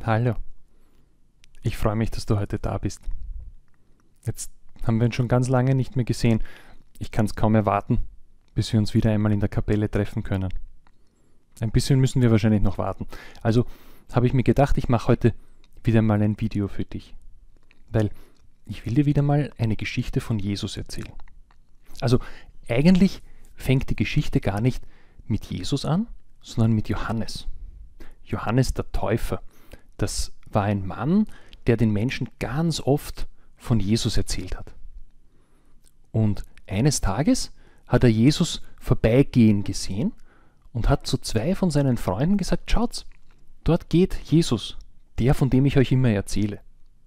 Hallo, ich freue mich, dass du heute da bist. Jetzt haben wir uns schon ganz lange nicht mehr gesehen. Ich kann es kaum erwarten, bis wir uns wieder einmal in der Kapelle treffen können. Ein bisschen müssen wir wahrscheinlich noch warten. Also habe ich mir gedacht, ich mache heute wieder mal ein Video für dich. Weil ich will dir wieder mal eine Geschichte von Jesus erzählen. Also eigentlich fängt die Geschichte gar nicht mit Jesus an, sondern mit Johannes. Johannes der Täufer. Das war ein Mann, der den Menschen ganz oft von Jesus erzählt hat. Und eines Tages hat er Jesus vorbeigehen gesehen und hat zu 2 von seinen Freunden gesagt: Schaut, dort geht Jesus, der, von dem ich euch immer erzähle.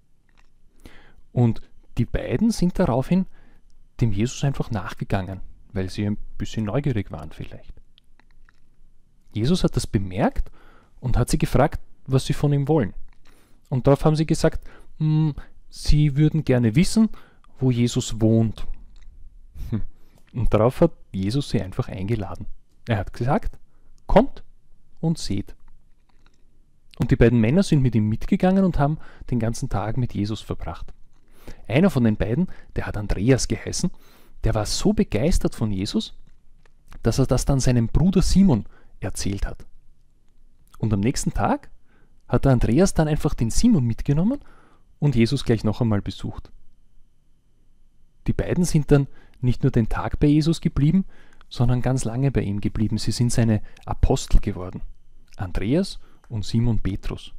Und die beiden sind daraufhin dem Jesus einfach nachgegangen, weil sie ein bisschen neugierig waren vielleicht. Jesus hat das bemerkt und hat sie gefragt, was sie von ihm wollen. Und darauf haben sie gesagt, sie würden gerne wissen, wo Jesus wohnt. Und darauf hat Jesus sie einfach eingeladen. Er hat gesagt, kommt und seht. Und die beiden Männer sind mit ihm mitgegangen und haben den ganzen Tag mit Jesus verbracht. Einer von den beiden, der hat Andreas geheißen, der war so begeistert von Jesus, dass er das dann seinem Bruder Simon erzählt hat. Und am nächsten Tag hat der Andreas dann einfach den Simon mitgenommen und Jesus gleich noch einmal besucht. Die beiden sind dann nicht nur den Tag bei Jesus geblieben, sondern ganz lange bei ihm geblieben. Sie sind seine Apostel geworden. Andreas und Simon Petrus.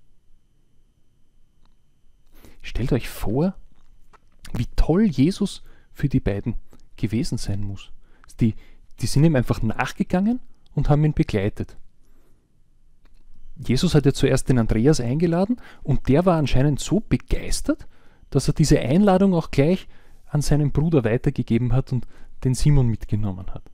Stellt euch vor, wie toll Jesus für die beiden gewesen sein muss. Die sind ihm einfach nachgegangen und haben ihn begleitet. Jesus hat ja zuerst den Andreas eingeladen und der war anscheinend so begeistert, dass er diese Einladung auch gleich an seinen Bruder weitergegeben hat und den Simon mitgenommen hat.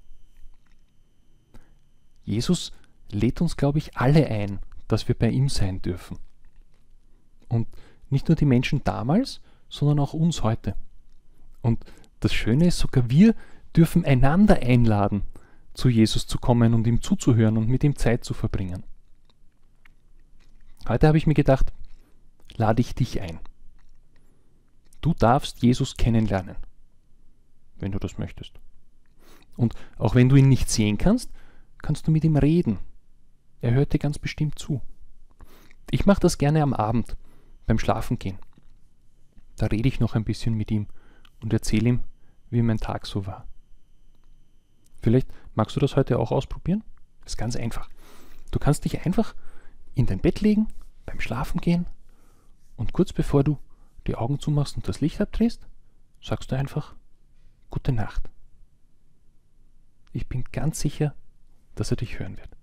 Jesus lädt uns, glaube ich, alle ein, dass wir bei ihm sein dürfen. Und nicht nur die Menschen damals, sondern auch uns heute. Und das Schöne ist, sogar wir dürfen einander einladen, zu Jesus zu kommen und ihm zuzuhören und mit ihm Zeit zu verbringen. Heute habe ich mir gedacht, lade ich dich ein. Du darfst Jesus kennenlernen, wenn du das möchtest. Und auch wenn du ihn nicht sehen kannst, kannst du mit ihm reden. Er hört dir ganz bestimmt zu. Ich mache das gerne am Abend, beim Schlafengehen. Da rede ich noch ein bisschen mit ihm und erzähle ihm, wie mein Tag so war. Vielleicht magst du das heute auch ausprobieren? Das ist ganz einfach. Du kannst dich einfach in dein Bett legen, beim Schlafengehen und kurz bevor du die Augen zumachst und das Licht abdrehst, sagst du einfach Gute Nacht. Ich bin ganz sicher, dass er dich hören wird.